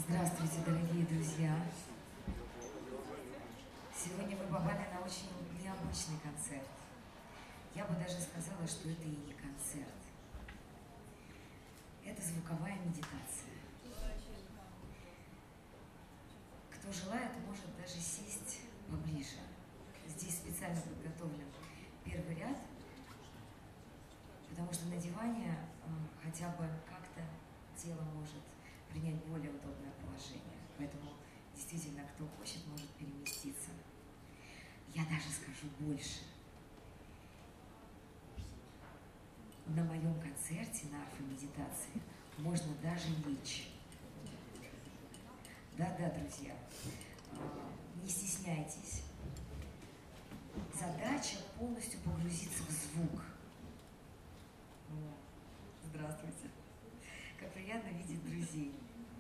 Здравствуйте, дорогие друзья! Сегодня вы попали на очень необычный концерт. Я бы даже сказала, что это и не концерт. Это звуковая медитация. Кто желает, может даже сесть поближе. Здесь специально подготовлен первый ряд, потому что на диване хотя бы как-то тело может принять более удобное положение. Поэтому действительно, кто хочет, может переместиться. Я даже скажу больше. На моем концерте на арфомедитации можно даже лечь. Да-да, друзья, не стесняйтесь. Задача полностью погрузиться в звук. Здравствуйте. Как приятно видеть друзей.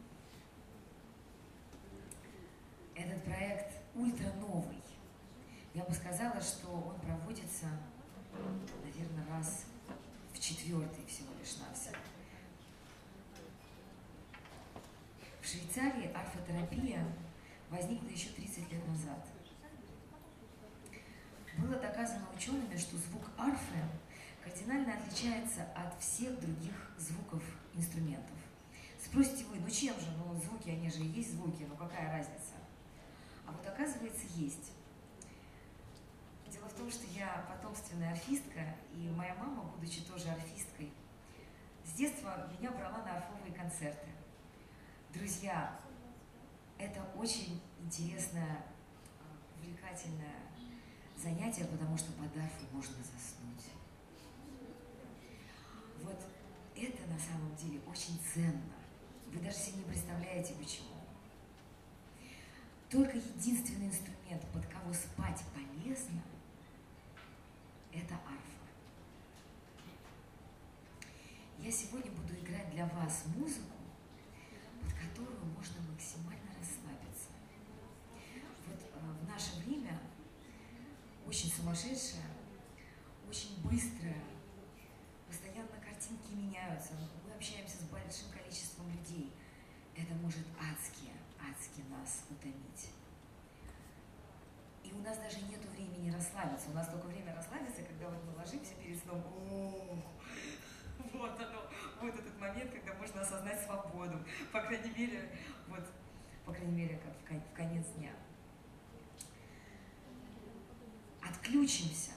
Этот проект ультра новый. Я бы сказала, что он проводится, наверное, раз в четвертый всего лишь навсего. В Швейцарии арфотерапия возникла еще 30 лет назад. Было доказано учеными, что звук арфы кардинально отличается от всех других звуков инструментов. Спросите вы, ну чем же? Ну звуки, они же и есть звуки, ну какая разница? А вот оказывается есть. Дело в том, что я потомственная арфистка, и моя мама, будучи тоже арфисткой, с детства меня брала на арфовые концерты. Друзья, это очень интересное, увлекательное занятие, потому что под арфу можно заснуть. Вот это на самом деле очень ценно. Вы даже себе не представляете, почему. Только единственный инструмент, под кого спать полезно, это арфа. Я сегодня буду играть для вас музыку, под которую можно максимально расслабиться. Вот в наше время очень сумасшедшая, очень быстрая, постоянно картинки меняются, мы общаемся с большим количеством людей. Это может адски нас утомить. И у нас даже нет времени расслабиться. У нас только время расслабиться, когда вот мы ложимся перед сном. Вот оно, вот этот момент, когда можно осознать свободу. По крайней мере, как в конец дня. Отключимся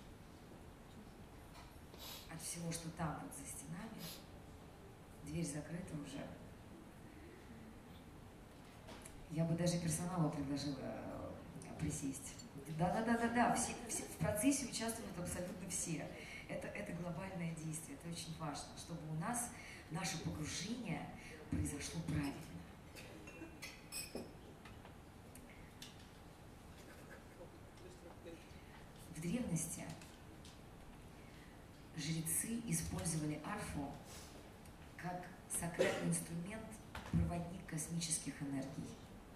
от всего, что там вот за стенами. Дверь закрыта уже. Я бы даже персоналу предложила присесть. Да, все в процессе участвуют абсолютно все. Это глобальное действие, это очень важно, чтобы у нас наше погружение произошло правильно. В древности жрецы использовали арфу как сакральный инструмент, проводник космических энергий.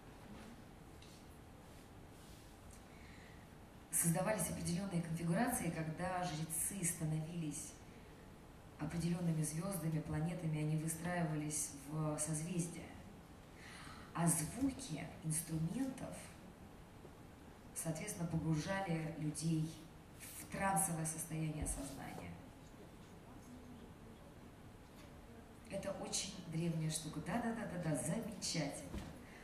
Создавались определенные конфигурации, когда жрецы становились определенными звездами, планетами, они выстраивались в созвездия. А звуки инструментов, соответственно, погружали людей в трансовое состояние сознания. Это очень древняя штука. Да, замечательно.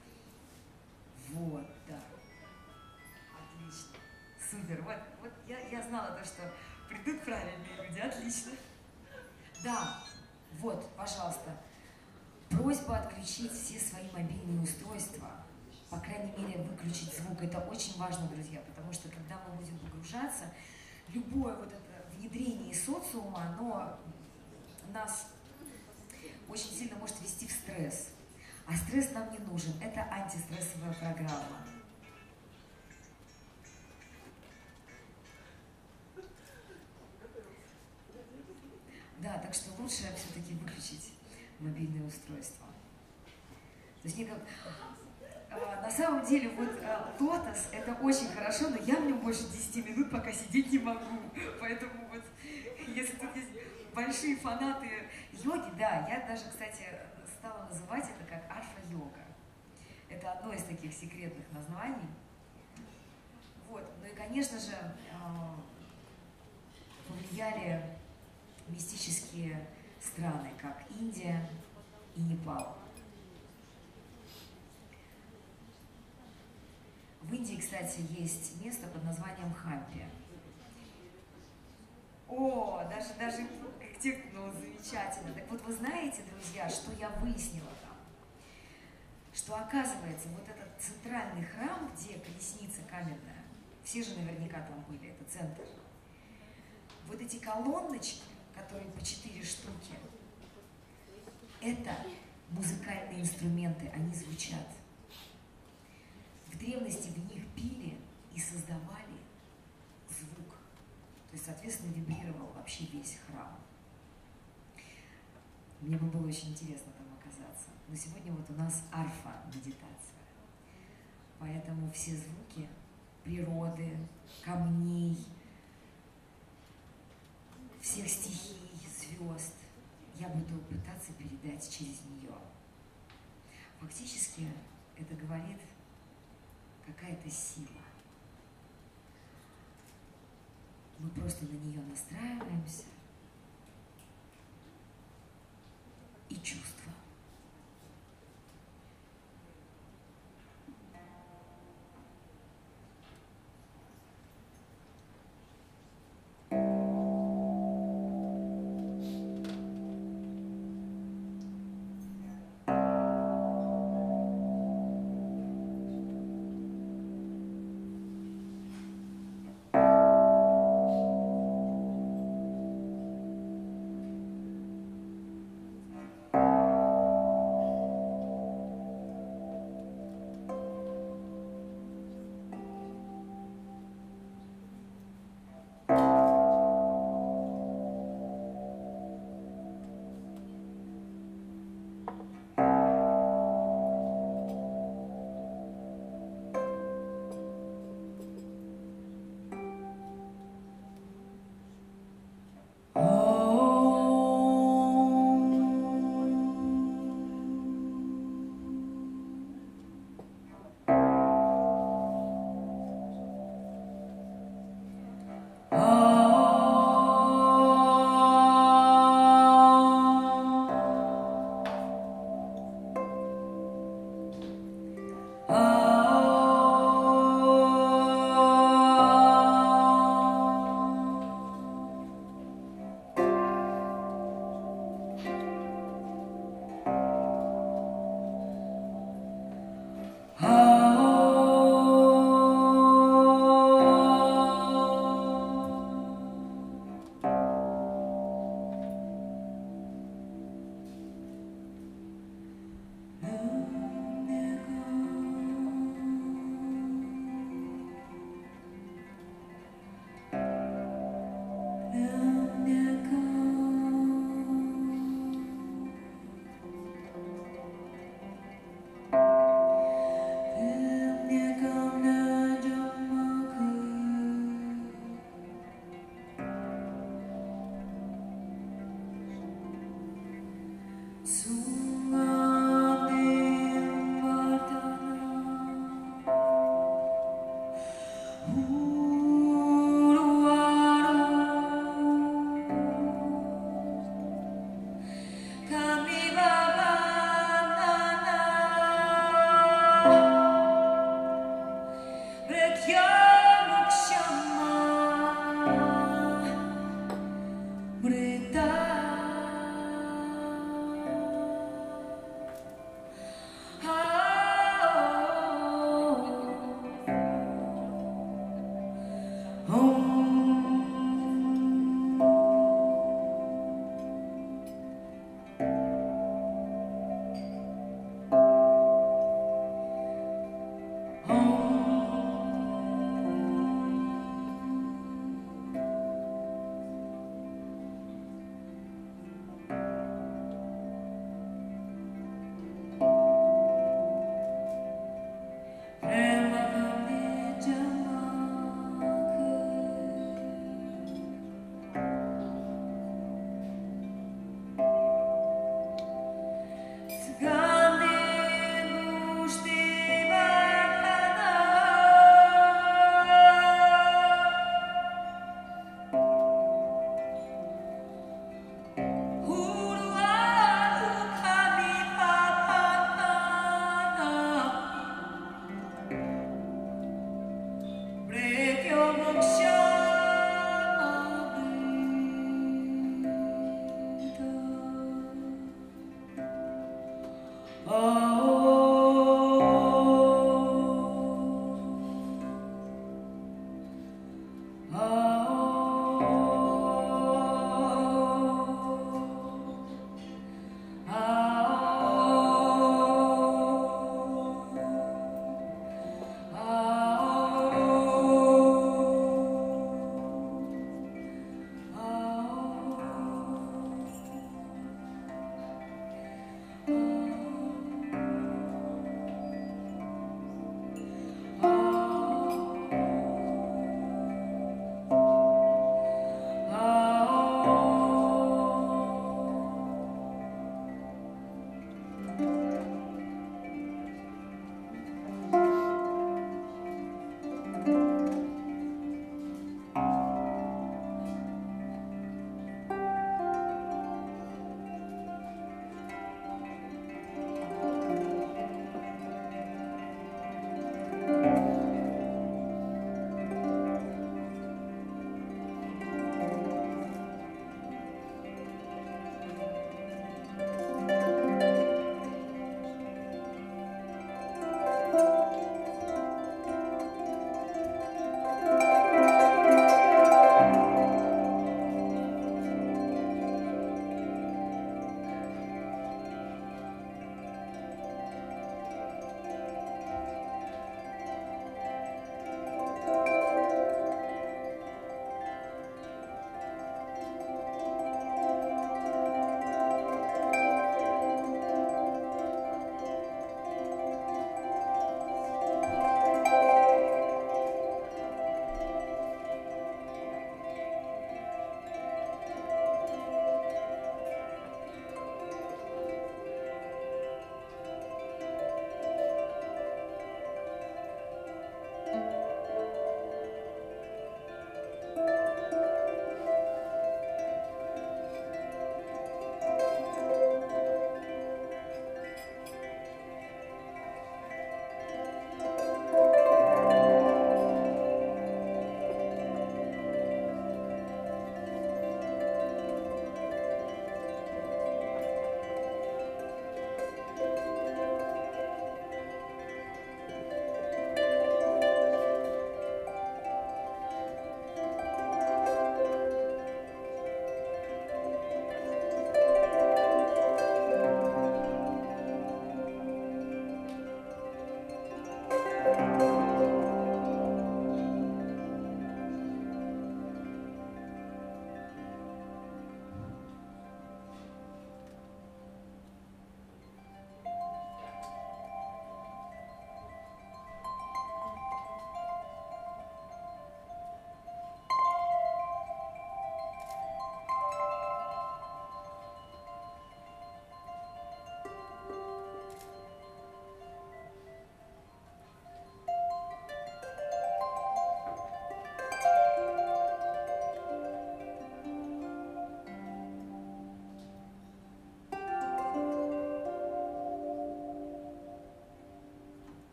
Вот, да. Отлично. Супер. Вот я знала то, что придут правильные люди. Отлично. Да, вот, пожалуйста. Просьба отключить все свои мобильные устройства. По крайней мере, выключить звук. Это очень важно, друзья, потому что когда мы будем погружаться, любое вот это внедрение социума, оно нас очень сильно может ввести в стресс. А стресс нам не нужен. Это антистрессовая программа. Да, так что лучше все-таки выключить мобильное устройство. То есть на самом деле вот лотос это очень хорошо, но я в нем больше 10 минут пока сидеть не могу. Поэтому вот, если тут есть большие фанаты йоги, да, я даже, кстати, стала называть это как арфа-йога. Это одно из таких секретных названий. Вот. Ну и, конечно же, повлияли мистические страны, как Индия и Непал. В Индии, кстати, есть место под названием Хампи. О, даже ну, замечательно. Так вот, вы знаете, друзья, что я выяснила там? Что, оказывается, вот этот центральный храм, где колесница каменная, все же наверняка там были, это центр, вот эти колонночки, которые по 4 штуки, это музыкальные инструменты, они звучат. В древности в них пили и создавали звук. То есть, соответственно, вибрировал вообще весь храм. Мне бы было очень интересно там оказаться. Но сегодня вот у нас арфа-медитация. Поэтому все звуки природы, камней, всех стихий, звезд я буду пытаться передать через нее. Фактически это говорит какая-то сила. Мы просто на нее настраиваемся и чувствуем.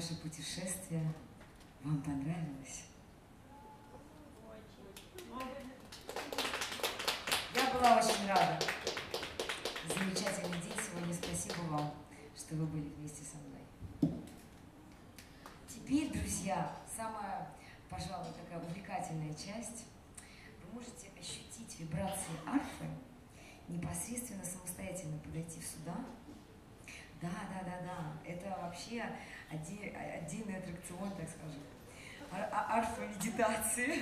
наше путешествие вам понравилось? Я была очень рада. Замечательный день сегодня. Спасибо вам, что вы были вместе со мной. Теперь, друзья, самая, пожалуй, такая увлекательная часть. Вы можете ощутить вибрации арфы, непосредственно самостоятельно подойти сюда. Да. Это вообще отдельный аттракцион, так скажем. Арфа-медитации.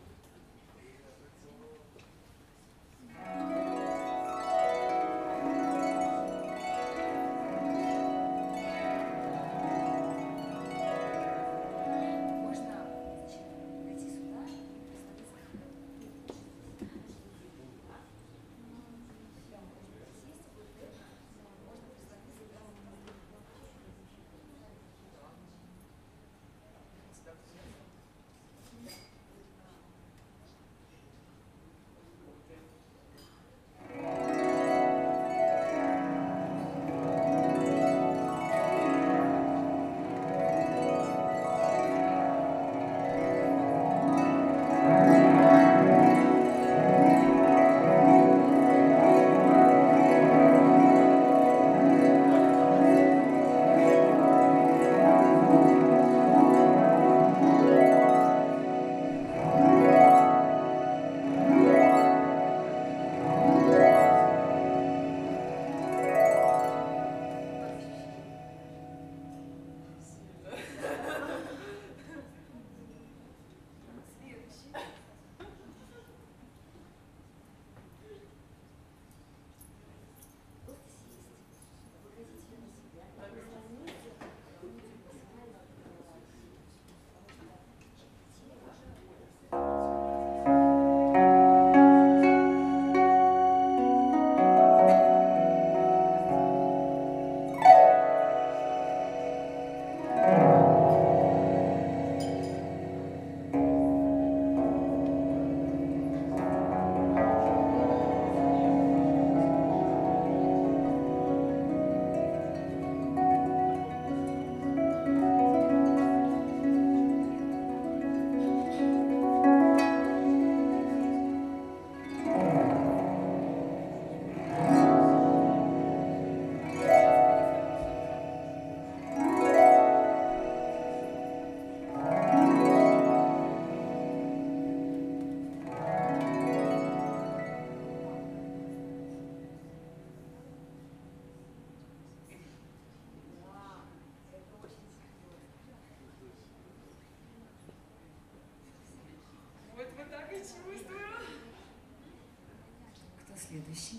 Кто следующий?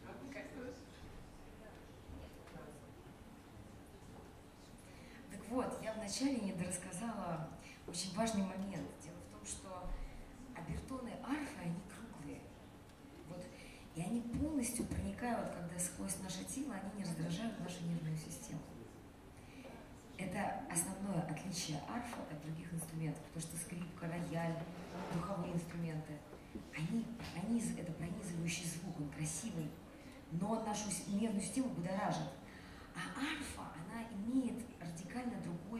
Так вот, я вначале не дорассказала очень важный момент. Дело в том, что обертоны арфы, они круглые. Вот, и они полностью проникают, когда сквозь наше тело, они не раздражают нашу нервную систему. Это основное отличие арфы от других инструментов, потому что скрипка, рояль, духовые инструменты, это пронизывающий звук, он красивый, но он нашу нервную систему будоражит. А арфа, она имеет радикально другой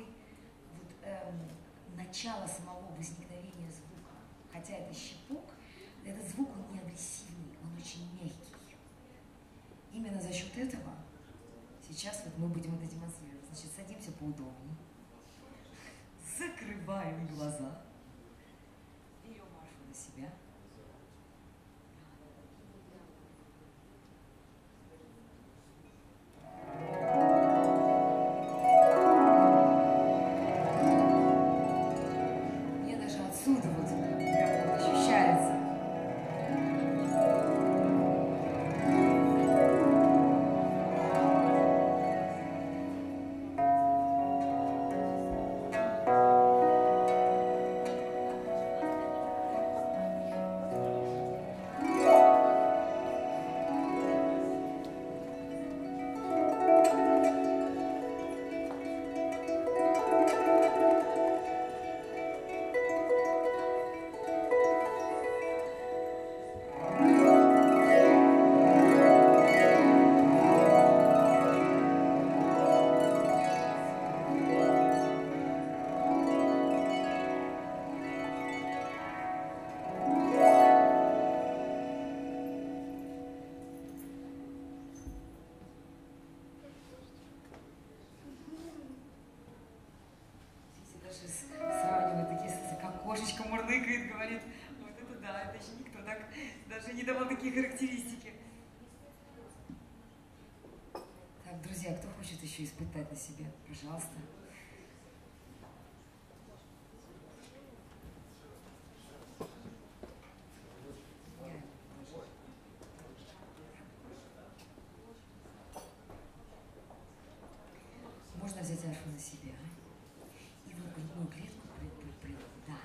начало самого возникновения звука. Хотя это щепок, этот звук, он не агрессивный, он очень мягкий. Именно за счет этого сейчас вот мы будем это демонстрировать. Значит, садимся поудобнее, закрываем глаза, берем арфу на себя. Мне даже отсюда вот прям вот ощущается. даже не давал такие характеристики. Так, друзья, кто хочет еще испытать на себе? Пожалуйста. Можно взять арфу на себя и в грудную клетку, да,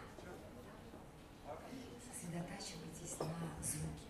сосредотачивайтесь на звуке.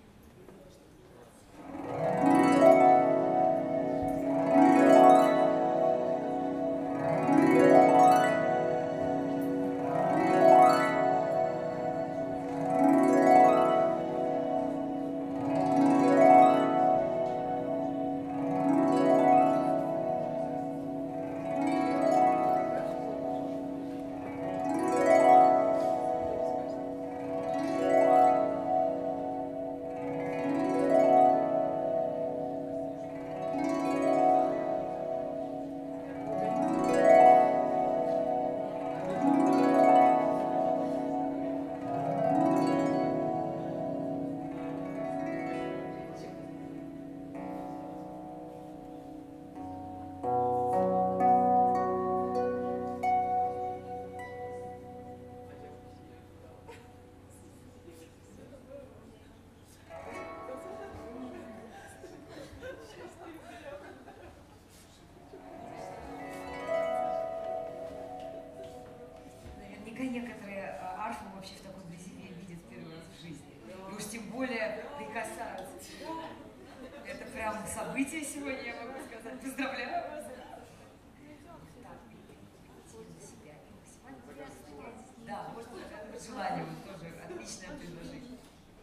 Некоторые арфы вообще в такой близине видят первый раз в жизни. И уж тем более прикасаются. Это прям событие сегодня, я могу сказать. Поздравляю вас. Да, можно даже желание, вот тоже отличное предложение.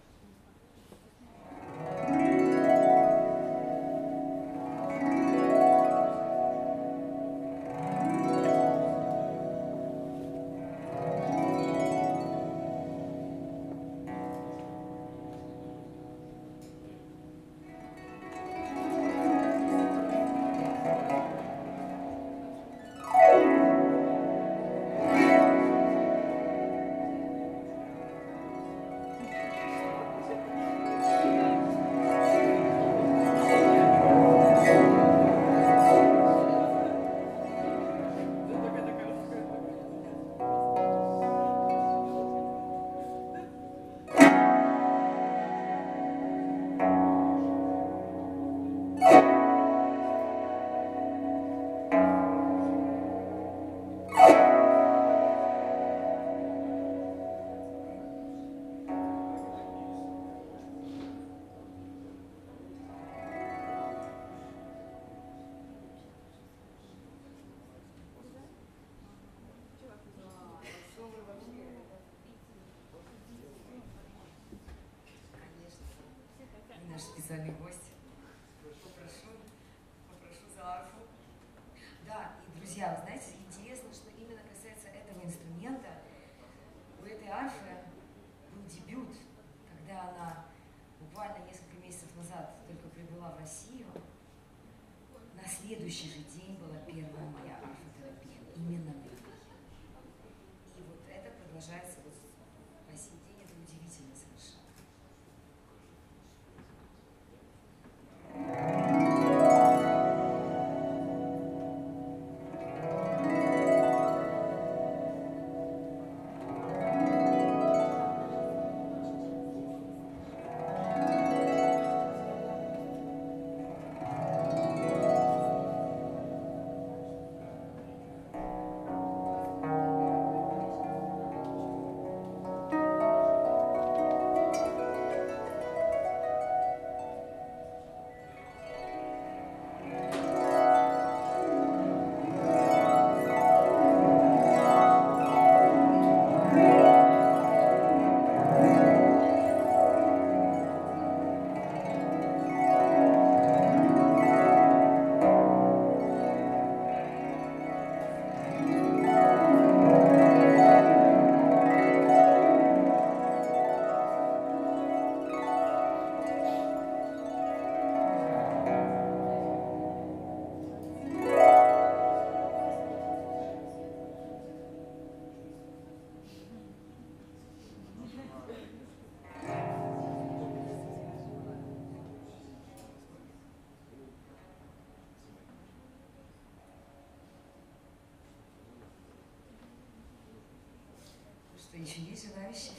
Наш специальный гость. Попрошу за арфу. Да, и, друзья, вы знаете, интересно, что именно касается этого инструмента, у этой арфы был дебют, когда она буквально несколько месяцев назад только прибыла в Россию. На следующий же день была первая моя арфотерапия, именно на ней. И вот это продолжается вот по сей день, это удивительно совершенно. еще есть желающие?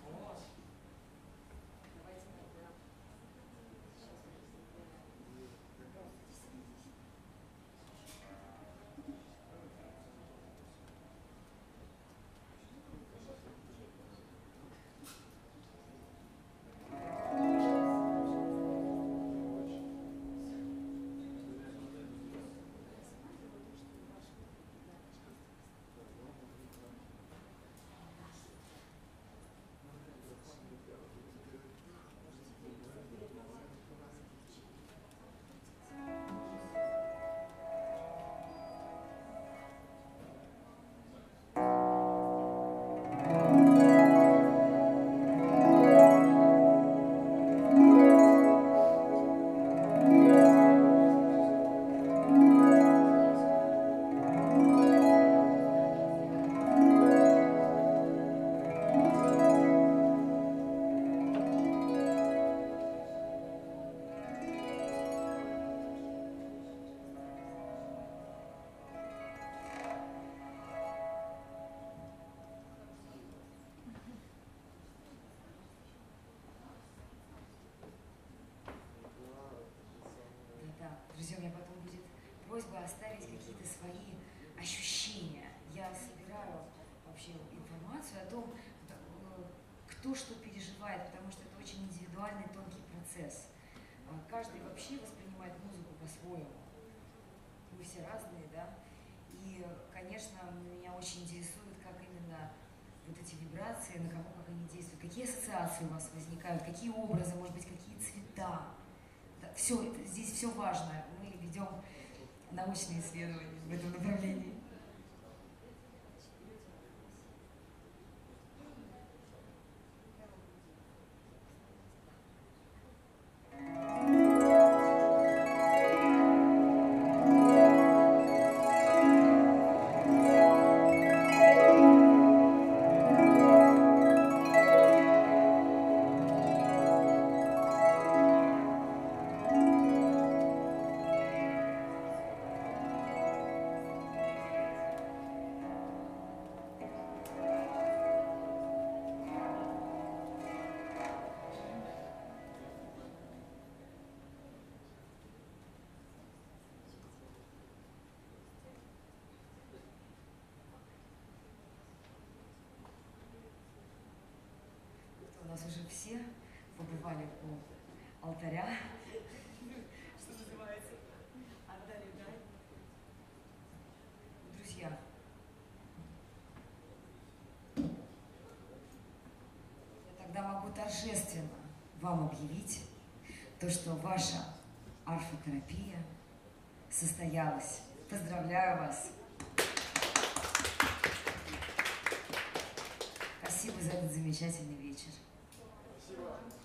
Друзья, у меня потом будет просьба оставить какие-то свои ощущения. Я собираю вообще информацию о том, кто что переживает, потому что это очень индивидуальный, тонкий процесс. Каждый вообще воспринимает музыку по-своему. Мы все разные, да? И, конечно, меня очень интересует, как именно вот эти вибрации, на кого как они действуют, какие ассоциации у вас возникают, какие образы, может быть, какие цвета. Все, здесь все важно. Мы ведем научные исследования в этом направлении. У нас уже все побывали у алтаря, что называется, отдали дань. Друзья, я тогда могу торжественно вам объявить то, что ваша арфотерапия состоялась. Поздравляю вас! Спасибо за этот замечательный вечер. Спасибо.